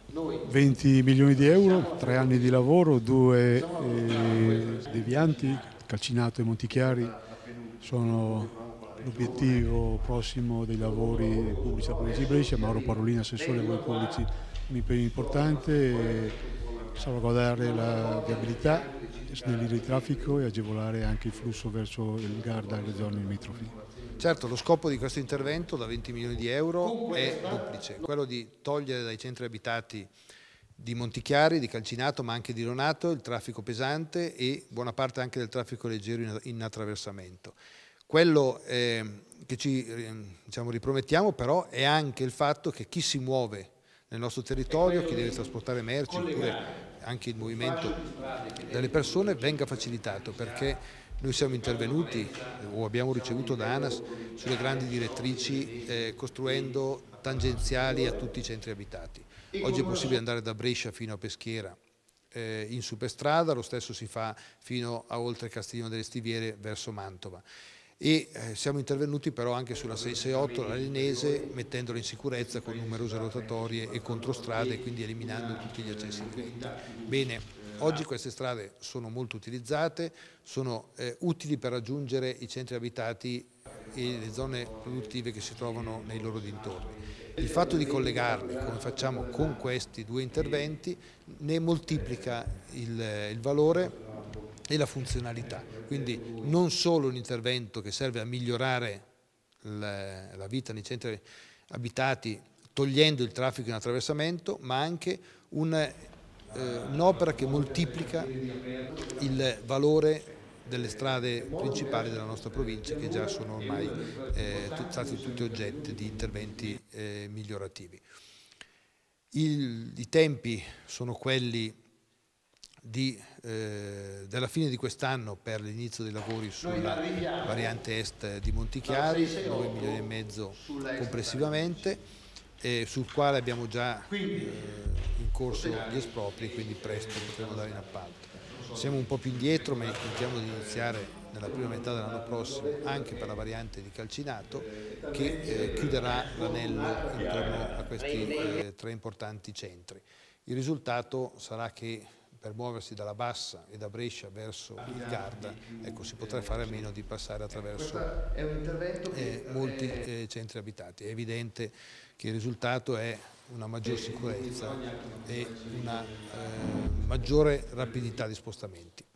20 milioni di euro, 3 anni di lavoro, 2 devianti, Calcinato e Montichiari sono l'obiettivo prossimo dei lavori pubblici della provincia di Brescia. Mauro Parolin, assessore ai lavori pubblici, un impegno importante, salvaguardare la viabilità, snellire il traffico e agevolare anche il flusso verso il Garda e le zone limitrofi. Certo, lo scopo di questo intervento da 20 milioni di euro è duplice, quello di togliere dai centri abitati di Montichiari, di Calcinato, ma anche di Lonato il traffico pesante e buona parte anche del traffico leggero in attraversamento. Quello che ci ripromettiamo però è anche il fatto che chi si muove nel nostro territorio, chi deve trasportare merci oppure anche il movimento delle persone venga facilitato, perché noi siamo intervenuti o abbiamo ricevuto da ANAS sulle grandi direttrici costruendo tangenziali a tutti i centri abitati. Oggi è possibile andare da Brescia fino a Peschiera in superstrada, lo stesso si fa fino a oltre Castiglione delle Stiviere verso Mantova. E siamo intervenuti però anche sulla 668, la Linese, mettendola in sicurezza con numerose rotatorie e controstrade e quindi eliminando tutti gli accessi diretti. Bene, oggi queste strade sono molto utilizzate, sono utili per raggiungere i centri abitati e le zone produttive che si trovano nei loro dintorni. Il fatto di collegarli, come facciamo con questi due interventi, ne moltiplica il valore e la funzionalità. Quindi non solo un intervento che serve a migliorare la vita nei centri abitati togliendo il traffico in attraversamento, ma anche un'opera che moltiplica il valore delle strade principali della nostra provincia, che già sono ormai stati tutti oggetti di interventi migliorativi. I tempi sono quelli della fine di quest'anno per l'inizio dei lavori sulla variante est di Montichiari, 9 milioni e mezzo complessivamente, sul quale abbiamo già in corso gli espropri, quindi presto potremo andare in appalto. Siamo un po' più indietro, ma contiamo di iniziare nella prima metà dell'anno prossimo anche per la variante di Calcinato, che chiuderà l'anello intorno a questi 3 importanti centri. Il risultato sarà che per muoversi dalla Bassa e da Brescia verso il Garda, ecco, si potrà fare a meno di passare attraverso molti centri abitati. È evidente che il risultato è una maggior sicurezza e una maggiore rapidità di spostamenti.